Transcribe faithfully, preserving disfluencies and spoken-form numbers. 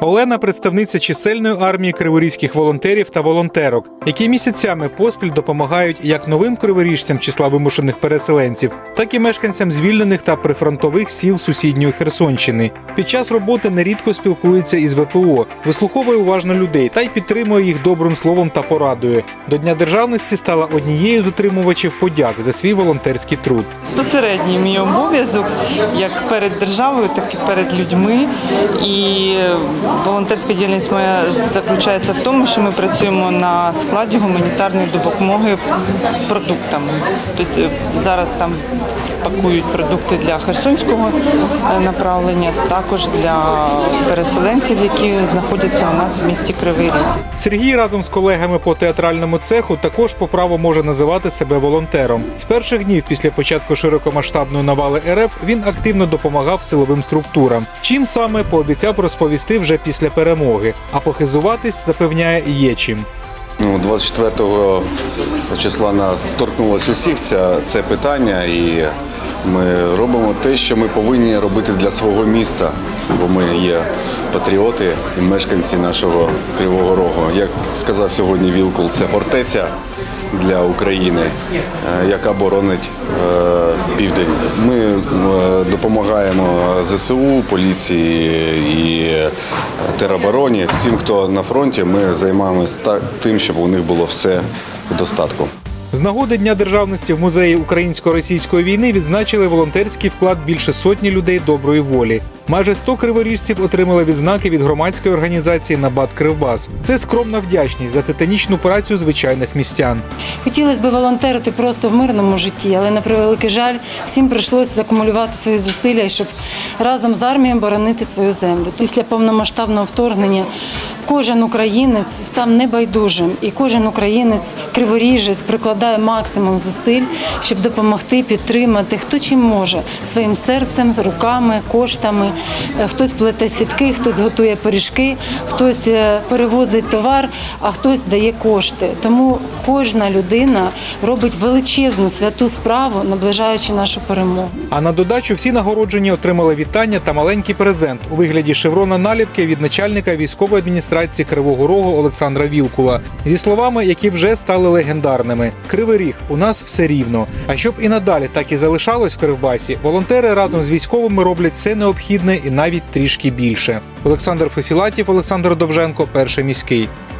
Олена – представниця чисельної армії криворізьких волонтерів та волонтерок, які місяцями поспіль допомагають як новим криворіжцям числа вимушених переселенців, так і мешканцям звільнених та прифронтових сіл сусідньої Херсонщини. Під час роботи нерідко спілкується із ве пе о, вислуховує уважно людей та й підтримує їх добрим словом та порадою. До Дня державності стала однією з отримувачів подяк за свій волонтерський труд. Безпосередній мій обов'язок як перед державою, так і перед людьми. І волонтерська діяльність моя заключається в тому, що ми працюємо на складі гуманітарної допомоги продуктами. Тобто зараз там пакують продукти для херсонського направлення, також для переселенців, які знаходяться у нас в місті Кривий Ріг. Сергій разом з колегами по театральному цеху також по праву може називати себе волонтером. З перших днів після початку широкомасштабної навали ер еф він активно допомагав силовим структурам. Чим саме, пообіцяв розповісти вже після перемоги. А похизуватись, запевняє, є чим. Ну, двадцять четвертого числа нас торкнулося усіх це, це питання, і ми робимо те, що ми повинні робити для свого міста, бо ми є патріоти і мешканці нашого Кривого Рогу. Як сказав сьогодні Вілкул, це фортеця для України, яка боронить е, південь. Ми е, допомагаємо зе се у, поліції і теробороні. Всім, хто на фронті, ми займаємося тим, щоб у них було все в достатку. З нагоди Дня державності в музеї українсько-російської війни відзначили волонтерський вклад більше сотні людей доброї волі. Майже сто криворіжців отримали відзнаки від громадської організації «Набат Кривбас». Це скромна вдячність за титанічну працю звичайних містян. Хотілося б волонтерити просто в мирному житті, але, на превеликий жаль, всім прийшлося закумулювати свої зусилля, щоб разом з армією боронити свою землю. Після повномасштабного вторгнення кожен українець став небайдужим, і кожен українець, криворіжець, прикладає максимум зусиль, щоб допомогти, підтримати, хто чим може, своїм серцем, руками, коштами. Хтось плете сітки, хтось готує пиріжки, хтось перевозить товар, а хтось дає кошти. Тому кожна людина робить величезну святу справу, наближаючи нашу перемогу. А на додачу всі нагороджені отримали вітання та маленький презент у вигляді шеврона наліпки від начальника військової адміністрації Кривого Рогу Олександра Вілкула. Зі словами, які вже стали легендарними. «Кривий Ріг, у нас все рівно». А щоб і надалі так і залишалось в Кривбасі, волонтери разом з військовими роблять все необхідне і навіть трішки більше. Олександр Фефілатів, Олександр Довженко, Перший міський.